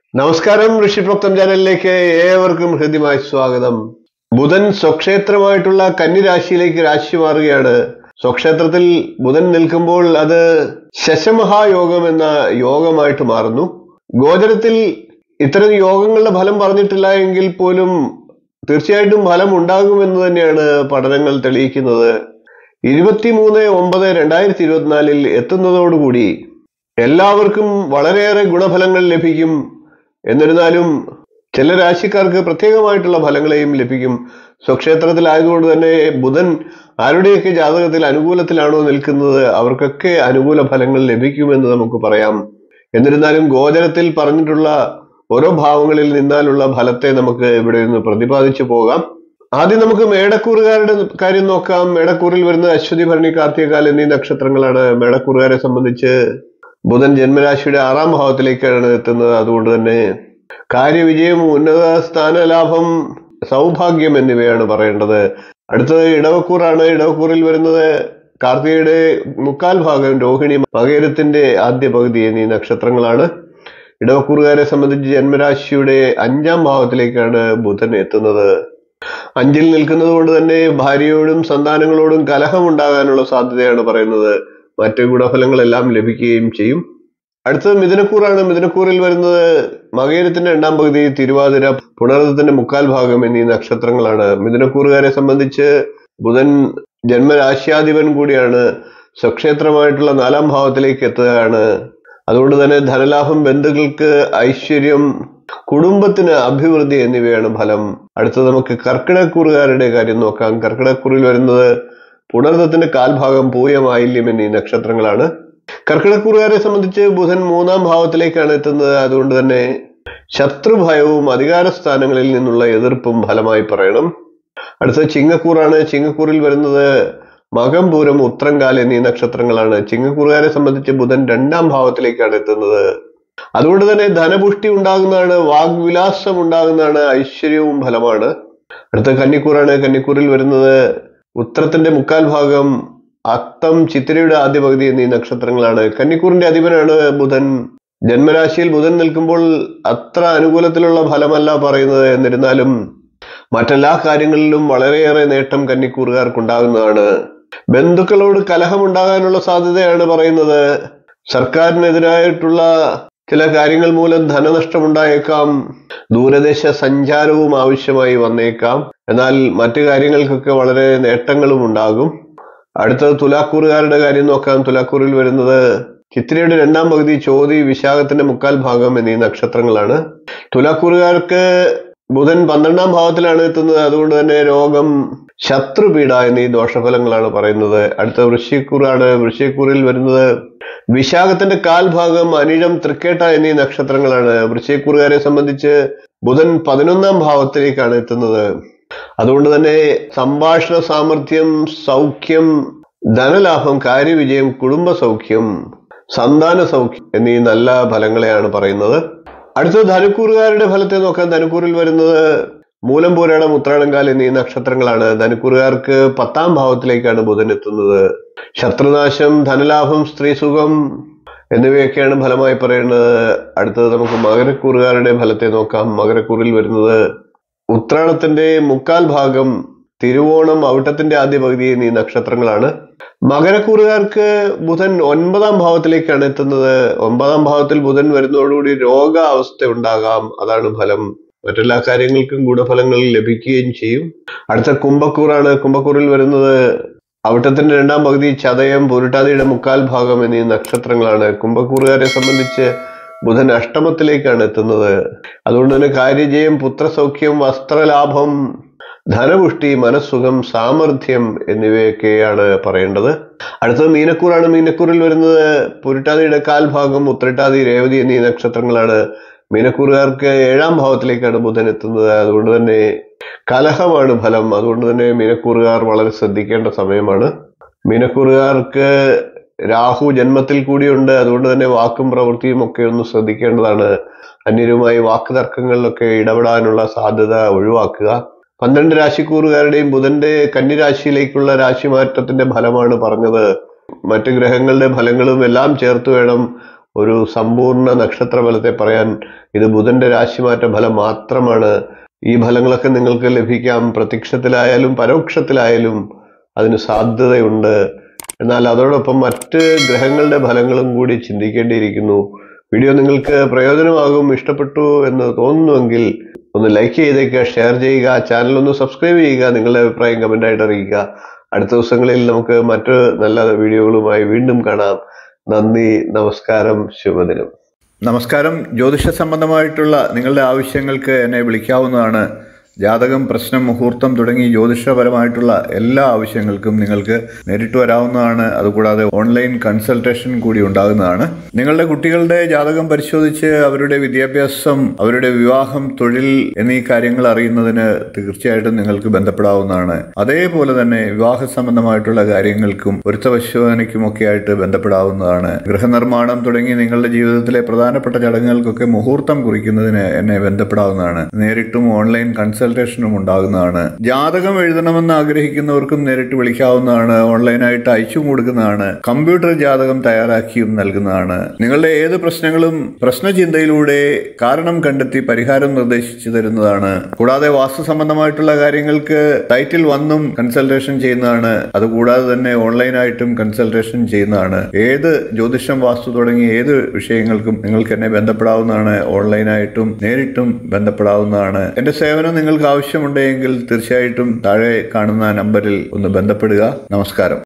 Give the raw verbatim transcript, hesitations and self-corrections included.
നമസ്കാരം, ഋഷിപ്രോക്തം ചാനലിലേക്ക് ഏവർക്കും ഹൃദ്യമായ സ്വാഗതം. ബുധൻ സ്വക്ഷേത്രമായിട്ടുള്ള കന്നിരാശിയിലേക്ക് രാശി മാറുകയാണ്. സ്വക്ഷേത്രത്തിൽ ബുധൻ നിൽക്കുമ്പോൾ അത് ശശമഹായോഗം എന്ന യോഗമായിട്ട് മാറുന്നു. ഗോചരത്തിൽ ഇത്തരം യോഗങ്ങളുടെ ഫലം പറഞ്ഞിട്ടില്ല എങ്കിൽ പോലും തീർച്ചയായിട്ടും ഫലം ഉണ്ടാകുമെന്ന് തന്നെയാണ് പഠനങ്ങൾ തെളിയിക്കുന്നത്. ഇരുപത്തിമൂന്ന് ഒമ്പത് രണ്ടായിരത്തി ഇരുപത്തിനാലിൽ എത്തുന്നതോടുകൂടി എല്ലാവർക്കും വളരെയേറെ ഗുണഫലങ്ങൾ ലഭിക്കും. എന്നിരുന്നാലും ചില രാശിക്കാർക്ക് പ്രത്യേകമായിട്ടുള്ള ഫലങ്ങളെയും ലഭിക്കും. സ്വക്ഷേത്രത്തിലായതുകൊണ്ട് തന്നെ ബുധൻ ആരുടെയൊക്കെ ജാതകത്തിൽ അനുകൂലത്തിലാണോ നിൽക്കുന്നത് അവർക്കൊക്കെ അനുകൂല ഫലങ്ങൾ ലഭിക്കുമെന്ന് നമുക്ക് പറയാം. എന്നിരുന്നാലും ഗോചരത്തിൽ പറഞ്ഞിട്ടുള്ള ഓരോ ഭാവങ്ങളിൽ നിന്നാലുള്ള ഫലത്തെ നമുക്ക് ഇവിടെ നിന്ന് പ്രതിപാദിച്ചു പോകാം. ആദ്യം നമുക്ക് മേടക്കൂറുകാരുടെ കാര്യം നോക്കാം. മേടക്കൂറിൽ വരുന്ന അശ്വതി, ഭരണി, കാർത്തികകാൽ എന്നീ നക്ഷത്രങ്ങളാണ്. മേടക്കൂറുകാരെ സംബന്ധിച്ച് ബുധൻ ജന്മരാശിയുടെ ആറാം ഭാവത്തിലേക്കാണ് എത്തുന്നത്. അതുകൊണ്ട് തന്നെ കാര്യവിജയം, ഉന്നത സ്ഥാനലാഭം, സൗഭാഗ്യം എന്നിവയാണ് പറയേണ്ടത്. അടുത്തത് ഇടവക്കൂറാണ്. ഇടവക്കൂറിൽ വരുന്നത് കാർത്തികയുടെ മുക്കാൽ ഭാഗം, രോഹിണി, മകേരത്തിന്റെ ആദ്യ പകുതി എന്നീ നക്ഷത്രങ്ങളാണ്. ഇടവക്കൂറുകാരെ സംബന്ധിച്ച് ജന്മരാശിയുടെ അഞ്ചാം ഭാവത്തിലേക്കാണ് ബുധൻ എത്തുന്നത്. അഞ്ചിൽ നിൽക്കുന്നത് കൊണ്ട് തന്നെ ഭാര്യയോടും സന്താനങ്ങളോടും കലഹം ഉണ്ടാകാനുള്ള സാധ്യതയാണ് പറയുന്നത്. മറ്റ് ഗുണഫലങ്ങളെല്ലാം ലഭിക്കുകയും ചെയ്യും. അടുത്തത് മിഥുനക്കൂറാണ്. മിഥുനക്കൂറിൽ വരുന്നത് മകേരത്തിന്റെ രണ്ടാം പകുതി, തിരുവാതിര, പുണർദത്തിന്റെ മുക്കാൽ ഭാഗം എന്നീ നക്ഷത്രങ്ങളാണ്. മിഥുനക്കൂറുകാരെ സംബന്ധിച്ച് ബുധൻ ജന്മരാശ്യാധിപൻ കൂടിയാണ്. സ്വക്ഷേത്രമായിട്ടുള്ള നാലാം ഭാവത്തിലേക്ക് എത്തുകയാണ്. അതുകൊണ്ട് തന്നെ ധനലാഭം, ബന്ധുക്കൾക്ക് ഐശ്വര്യം, കുടുംബത്തിന് അഭിവൃദ്ധി എന്നിവയാണ് ഫലം. അടുത്തത് നമുക്ക് കർക്കിടകക്കൂറുകാരുടെ കാര്യം നോക്കാം. കർക്കിടകക്കൂറിൽ വരുന്നത് പുണർദത്തിന്റെ കാൽഭാഗം, പൂയം, ആയില്യം എന്നീ നക്ഷത്രങ്ങളാണ്. കർക്കിടകക്കൂറുകാരെ സംബന്ധിച്ച് ബുധൻ മൂന്നാം ഭാവത്തിലേക്കാണ് എത്തുന്നത്. അതുകൊണ്ട് തന്നെ ശത്രുഭയവും അധികാര സ്ഥാനങ്ങളിൽ നിന്നുള്ള എതിർപ്പും ഫലമായി പറയണം. അടുത്തത് ചിങ്ങക്കൂറാണ്. ചിങ്ങക്കൂറിൽ വരുന്നത് മകം, പൂരം, ഉത്രങ്കാൽ എന്നീ നക്ഷത്രങ്ങളാണ്. ചിങ്ങക്കൂറുകാരെ സംബന്ധിച്ച് ബുധൻ രണ്ടാം ഭാവത്തിലേക്കാണ് എത്തുന്നത്. അതുകൊണ്ട് തന്നെ ധനപുഷ്ടി ഉണ്ടാകുന്നതാണ്, വാഗ്വിലാസം ഉണ്ടാകുന്നതാണ്, ഐശ്വര്യവും ഫലമാണ്. അടുത്ത കന്നിക്കൂറാണ്. കന്നിക്കൂറിൽ വരുന്നത് ഉത്രത്തിന്റെ മുക്കാൽ ഭാഗം, അത്തം, ചിത്തിരയുടെ ആദ്യ പകുതി എന്നീ നക്ഷത്രങ്ങളാണ്. കന്നിക്കൂറിന്റെ അധിപനാണ് ബുധൻ. ജന്മരാശിയിൽ ബുധൻ നിൽക്കുമ്പോൾ അത്ര അനുകൂലത്തിലുള്ള ഫലമല്ല പറയുന്നത്. എന്നിരുന്നാലും മറ്റെല്ലാ കാര്യങ്ങളിലും വളരെയേറെ നേട്ടം കന്നിക്കൂറുകാർക്കുണ്ടാകുന്നതാണ്. ബന്ധുക്കളോട് കലഹമുണ്ടാകാനുള്ള സാധ്യതയാണ് പറയുന്നത്. സർക്കാരിനെതിരായിട്ടുള്ള ചില കാര്യങ്ങൾ മൂലം ധനനഷ്ടമുണ്ടായേക്കാം. ദൂരദേശ സഞ്ചാരവും ആവശ്യമായി വന്നേക്കാം. എന്നാൽ മറ്റു കാര്യങ്ങൾക്കൊക്കെ വളരെ നേട്ടങ്ങളും ഉണ്ടാകും. അടുത്തത് തുലാക്കൂറുകാരുടെ കാര്യം നോക്കാം. തുലാക്കൂറിൽ വരുന്നത് ചിത്തിരയുടെ രണ്ടാം പകുതി, ചോതി, വിശാഖത്തിന്റെ മുക്കാൽ ഭാഗം എന്നീ നക്ഷത്രങ്ങളാണ്. തുലാക്കൂറുകാർക്ക് ബുധൻ പന്ത്രണ്ടാം ഭാവത്തിലാണ് എത്തുന്നത്. അതുകൊണ്ട് തന്നെ രോഗം, ശത്രുപീഡ എന്നീ ദോഷഫലങ്ങളാണ് പറയുന്നത്. അടുത്ത വൃശ്ചിക്കൂറാണ്. വൃശ്ചിക്കൂറിൽ വരുന്നത് വിശാഖത്തിന്റെ കാൽ ഭാഗം, അനിഴം, തൃക്കേട്ട എന്നീ നക്ഷത്രങ്ങളാണ്. വൃശ്ചിക്കൂറുകാരെ സംബന്ധിച്ച് ബുധൻ പതിനൊന്നാം ഭാവത്തിലേക്കാണ് എത്തുന്നത്. അതുകൊണ്ട് തന്നെ സംഭാഷണ സാമർഥ്യം, സൗഖ്യം, ധനലാഭം, കാര്യവിജയം, കുടുംബ സൗഖ്യം, സന്താന സൗഖ്യം എന്നീ നല്ല ഫലങ്ങളെയാണ് പറയുന്നത്. അടുത്തത് ധനുക്കൂറുകാരുടെ ഫലത്തെ നോക്കാം. ധനുക്കൂറിൽ വരുന്നത് മൂലം, പൂരാടം, ഉത്രാടംകാൽ എന്നീ നക്ഷത്രങ്ങളാണ്. ധനുക്കൂറുകാർക്ക് പത്താം ഭാവത്തിലേക്കാണ് ബുധൻ എത്തുന്നത്. ശത്രുനാശം, ധനലാഭം, സ്ത്രീസുഖം എന്നിവയൊക്കെയാണ് ഫലമായി പറയുന്നത്. അടുത്തത് നമുക്ക് മകരക്കൂറുകാരുടെ ഫലത്തെ നോക്കാം. മകരക്കൂറിൽ വരുന്നത് ഉത്രാടത്തിന്റെ മുക്കാൽ ഭാഗം, തിരുവോണം, അവിട്ടത്തിന്റെ ആദ്യ പകുതി എന്നീ നക്ഷത്രങ്ങളാണ്. മകരക്കൂറുകാർക്ക് ബുധൻ ഒൻപതാം ഭാവത്തിലേക്കാണ് എത്തുന്നത്. ഒമ്പതാം ഭാവത്തിൽ ബുധൻ വരുന്നതോടുകൂടി രോഗാവസ്ഥ ഉണ്ടാകാം. അതാണ് ഫലം. മറ്റെല്ലാ കാര്യങ്ങൾക്കും ഗുണഫലങ്ങൾ ലഭിക്കുകയും ചെയ്യും. അടുത്ത കുംഭക്കൂറാണ്. കുംഭക്കൂറിൽ വരുന്നത് അവിട്ടത്തിന്റെ രണ്ടാം പകുതി, ചതയം, പുരുട്ടാതിയുടെ മുക്കാൽ ഭാഗം എന്നീ നക്ഷത്രങ്ങളാണ്. കുംഭക്കൂറുകാരെ സംബന്ധിച്ച് ബുധൻ അഷ്ടമത്തിലേക്കാണ് എത്തുന്നത്. അതുകൊണ്ട് തന്നെ കാര്യജയം, പുത്രസൗഖ്യം, വസ്ത്രലാഭം, ധനപുഷ്ടി, മനസ്സുഖം, സാമർഥ്യം എന്നിവയൊക്കെയാണ് പറയേണ്ടത്. അടുത്തത് മീനക്കൂറാണ്. മീനക്കൂറിൽ വരുന്നത് പുരുട്ടാതിയുടെ കാൽ ഭാഗം, ഉത്രട്ടാതി, രേവതി എന്നീ നക്ഷത്രങ്ങളാണ്. മീനക്കൂറുകാർക്ക് ഏഴാം ഭാവത്തിലേക്കാണ് ബുധൻ എത്തുന്നത്. അതുകൊണ്ട് തന്നെ കലഹമാണ് ഫലം. അതുകൊണ്ട് തന്നെ മീനക്കൂറുകാർ വളരെ ശ്രദ്ധിക്കേണ്ട സമയമാണ്. മീനക്കൂറുകാർക്ക് രാഹു ജന്മത്തിൽ കൂടിയുണ്ട്. അതുകൊണ്ട് തന്നെ വാക്കും പ്രവൃത്തിയും ഒക്കെ ഒന്ന് ശ്രദ്ധിക്കേണ്ടതാണ്. അന്യരുമായി വാക്ക് തർക്കങ്ങളിലൊക്കെ ഇടപെടാനുള്ള സാധ്യത ഒഴിവാക്കുക. പന്ത്രണ്ട് രാശിക്കൂറുകാരുടെയും ബുധന്റെ കന്നിരാശിയിലേക്കുള്ള രാശിമാറ്റത്തിന്റെ ഫലമാണ് പറഞ്ഞത്. മറ്റു ഗ്രഹങ്ങളുടെ ഫലങ്ങളും എല്ലാം ചേർത്ത് വേണം ഒരു സമ്പൂർണ്ണ നക്ഷത്ര ഫലത്തെ പറയാൻ ഇത് ബുധന്റെ രാശിമാറ്റ ഫലം മാത്രമാണ്. ഈ ഫലങ്ങളൊക്കെ നിങ്ങൾക്ക് ലഭിക്കാം, പ്രത്യക്ഷത്തിലായാലും പരോക്ഷത്തിലായാലും അതിന് സാധ്യതയുണ്ട്. എന്നാൽ അതോടൊപ്പം മറ്റ് ഗ്രഹങ്ങളുടെ ഫലങ്ങളും കൂടി ചിന്തിക്കേണ്ടിയിരിക്കുന്നു. വീഡിയോ നിങ്ങൾക്ക് പ്രയോജനമാകും, ഇഷ്ടപ്പെട്ടു എന്ന് തോന്നുന്നുവെങ്കിൽ ഒന്ന് ലൈക്ക് ചെയ്തേക്കുക, ഷെയർ ചെയ്യുക, ചാനൽ ഒന്ന് സബ്സ്ക്രൈബ് ചെയ്യുക, നിങ്ങളുടെ അഭിപ്രായം കമൻ്റായിട്ട് അറിയിക്കുക. അടുത്ത ദിവസങ്ങളിൽ നമുക്ക് മറ്റു നല്ല വീഡിയോകളുമായി വീണ്ടും കാണാം. നന്ദി, നമസ്കാരം, ശുഭദിനം. നമസ്കാരം. ജ്യോതിഷ സംബന്ധമായിട്ടുള്ള നിങ്ങളുടെ ആവശ്യങ്ങൾക്ക് എന്നെ വിളിക്കാവുന്നതാണ്. ജാതകം, പ്രശ്നം, മുഹൂർത്തം തുടങ്ങി ജ്യോതിഷപരമായിട്ടുള്ള എല്ലാ ആവശ്യങ്ങൾക്കും നിങ്ങൾക്ക് നേരിട്ട് വരാവുന്നതാണ്. അതുകൂടാതെ ഓൺലൈൻ കൺസൾട്ടേഷൻ കൂടി ഉണ്ടാകുന്നതാണ്. നിങ്ങളുടെ കുട്ടികളുടെ ജാതകം പരിശോധിച്ച് അവരുടെ വിദ്യാഭ്യാസം, അവരുടെ വിവാഹം, തൊഴിൽ എന്നീ കാര്യങ്ങൾ അറിയുന്നതിന് തീർച്ചയായിട്ടും നിങ്ങൾക്ക് ബന്ധപ്പെടാവുന്നതാണ്. അതേപോലെ തന്നെ വിവാഹ സംബന്ധമായിട്ടുള്ള കാര്യങ്ങൾക്കും പൊരുത്തപരിശോധനയ്ക്കുമൊക്കെ ആയിട്ട് ബന്ധപ്പെടാവുന്നതാണ്. ഗൃഹനിർമ്മാണം തുടങ്ങി നിങ്ങളുടെ ജീവിതത്തിലെ പ്രധാനപ്പെട്ട ചടങ്ങുകൾക്കൊക്കെ മുഹൂർത്തം കുറിക്കുന്നതിന് എന്നെ ബന്ധപ്പെടാവുന്നതാണ്. നേരിട്ടും ഓൺലൈൻ കൺസൾട്ടേഷനും ഉണ്ടാകുന്നതാണ്. ജാതകം എഴുതണമെന്ന് ആഗ്രഹിക്കുന്നവർക്കും നേരിട്ട് വിളിക്കാവുന്നതാണ്. ഓൺലൈനായിട്ട് അയച്ചും കൊടുക്കുന്നതാണ്. കമ്പ്യൂട്ടർ ജാതകം തയ്യാറാക്കിയും നൽകുന്നതാണ്. നിങ്ങളുടെ ഏത് പ്രശ്നങ്ങളും പ്രശ്നചിന്തയിലൂടെ കാരണം കണ്ടെത്തി പരിഹാരം നിർദ്ദേശിച്ചു തരുന്നതാണ്. കൂടാതെ വാസ്തു സംബന്ധമായിട്ടുള്ള കാര്യങ്ങൾക്ക് ടൈറ്റിൽ വന്നും കൺസൾട്ടേഷൻ ചെയ്യുന്നതാണ്. അതുകൂടാതെ തന്നെ ഓൺലൈനായിട്ടും കൺസൾട്ടേഷൻ ചെയ്യുന്നതാണ്. ഏത് ജ്യോതിഷം, വാസ്തു തുടങ്ങിയ ഏത് വിഷയങ്ങൾക്കും നിങ്ങൾക്ക് എന്നെ ബന്ധപ്പെടാവുന്നതാണ്. ഓൺലൈനായിട്ടും നേരിട്ടും ബന്ധപ്പെടാവുന്നതാണ്. എന്റെ സേവനം നിങ്ങൾക്ക് ആവശ്യമുണ്ടെങ്കിൽ തീർച്ചയായിട്ടും താഴെ കാണുന്ന നമ്പറിൽ ഒന്ന് ബന്ധപ്പെടുക. നമസ്കാരം.